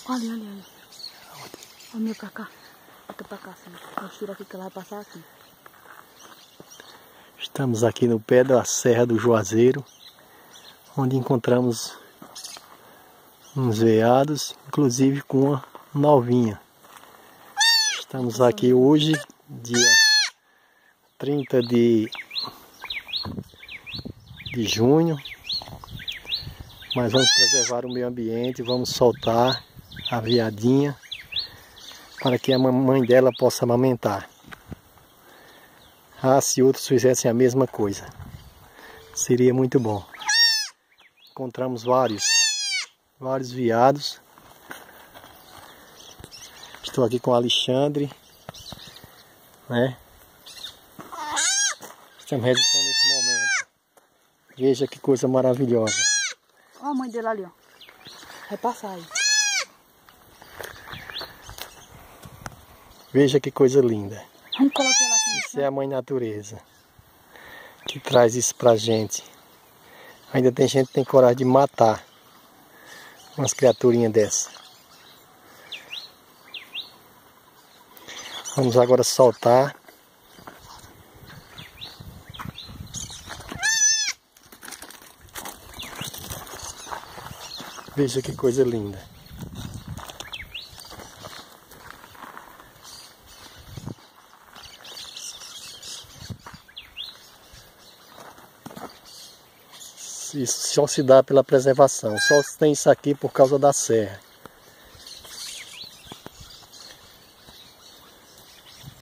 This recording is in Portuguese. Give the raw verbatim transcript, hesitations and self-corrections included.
Olha, olha, olha. Olha meu pra cá. Bota pra cá, assim. Vamos tirar aqui que ela vai passar aqui. Estamos aqui no pé da Serra do Juazeiro, onde encontramos uns veados, inclusive com uma novinha. Estamos aqui hoje, dia trinta de, de junho, mas vamos preservar o meio ambiente, vamos soltar a veadinha para que a mãe dela possa amamentar. Ah, se outros fizessem a mesma coisa, seria muito bom. Encontramos vários, vários veados. Estou aqui com o Alexandre, né? Estamos registrando esse momento. Veja que coisa maravilhosa. Olha a mãe dele ali, ó. Vai passar aí. Veja que coisa linda. Vamos colocar ela aqui. Isso é a mãe natureza que traz isso pra gente. Ainda tem gente que tem coragem de matar umas criaturinhas dessas. Vamos agora soltar. Veja que coisa linda. Isso só se dá pela preservação. Só tem isso aqui por causa da serra.